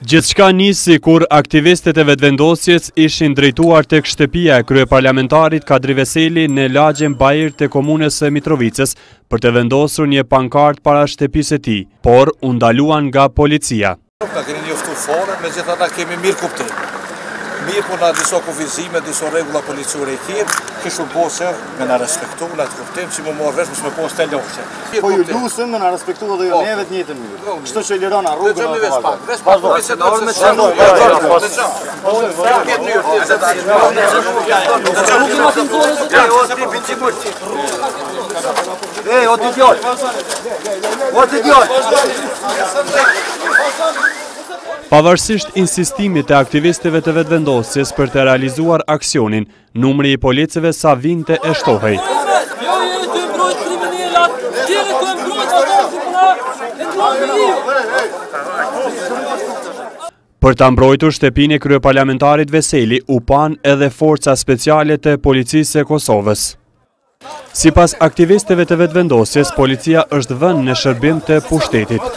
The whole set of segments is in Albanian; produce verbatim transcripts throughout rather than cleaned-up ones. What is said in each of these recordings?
Gjithçka nisi kur aktivistët e vetëvendosjes ishin drejtuar tek shtëpia e kryeparlamentarit Kadri Veseli në lagjen Bajir të komunës së Mitrovicës për të vendosur një pankart para shtëpisë së tij, por u ndaluan nga policia. Na keni njoftu fare, megjithatë kemi mirë kuptim. Mirë po na disa kufizime, disa rregulla policore i kirë, kështu bose me na respektu, na të kuptim që më morë vesh, mos me pos të loqe. Po ju lusëm me na respektu dhe ju neve të njëjtën mënyrë. Kështu që lirona rrugën e vazhdon. Vazhdo. Me çfarë? Ej, o ti djoj. O ti djoj. Pavarësisht insistimit të aktivistëve të vetëvendosjes për të realizuar aksionin, numri i policëve sa vinte e shtohej. Për ta mbrojtur shtëpinë e kryeparlamentarit Veseli u pan edhe forca speciale të policisë së Kosovës. Sipas aktivistëve të vetëvendosjes, policia është vënë në shërbim të pushtetit.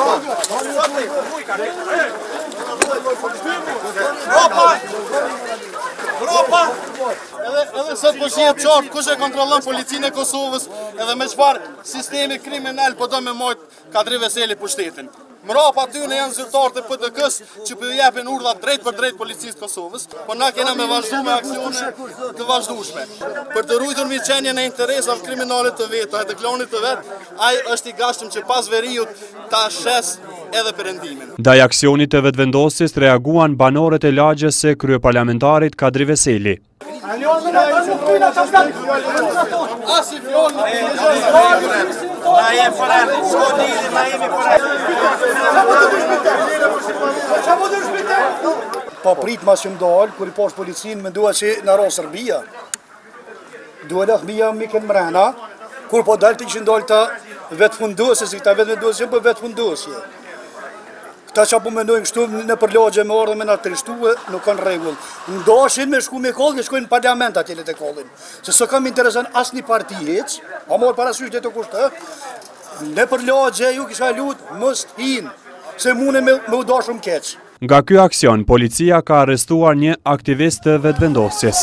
Edhe sot po shihet qartë kush e kontrollon policinë e Kosovës edhe me çfarë sistemi kriminal po do me mojt Kadri Veseli pushtetin. Mrapa aty në janë zyrtarët e P D K-s që po japin urdhra drejt për drejt policisë të Kosovës, po na kena me vazhdu me aksione të vazhdueshme. Për të ruajtur mirëqenien e interesave kriminale të veta e të klanit të vet, ai është i gatshëm që pas veriut ta shes edhe perëndimin. Ndaj aksionit të vetëvendosjes reaguan banorët e lagjes së kryeparlamentarit Kadri Veseli. Po prit mas që më dalë, kur i posh policinë, me duha që në ro Serbia. Duha dhe thmija më mikën mrena, kur po dalë të këshin dalë të vetë fundosje, si këta vetë vendosje, për vetë fundosje. Këta që po mendojnë kështu në përlogje me orë dhe me në trishtuë, nuk kanë regull. Ndashin me shku me kollë, shkojnë në parlament atjele të kollin. Se së kam interesan asë një parti heq, a morë parasysh dhe të kushtë, në përlogje ju kisha lutë mës hinë, se mune me, me u da shumë keqë. Nga ky aksion, policia ka arrestuar një aktivist të vetëvendosjes.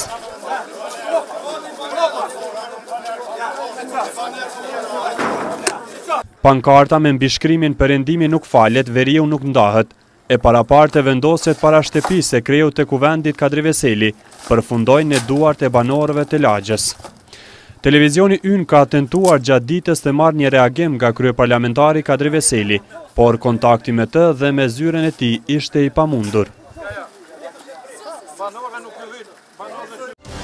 Pankarta me mbishkrimin perëndimi nuk falet, veriu nuk ndahet, e paraparte vendosjet para shtëpisë e kreu të kuvendit Kadri Veseli përfundojnë në duart e banorëve të lagjes. Televizioni ynë ka tentuar gjatë ditës të marrë një reagim nga kryeparlamentari Kadri Veseli, por kontakti me të dhe me zyren e tij ishte i pamundur.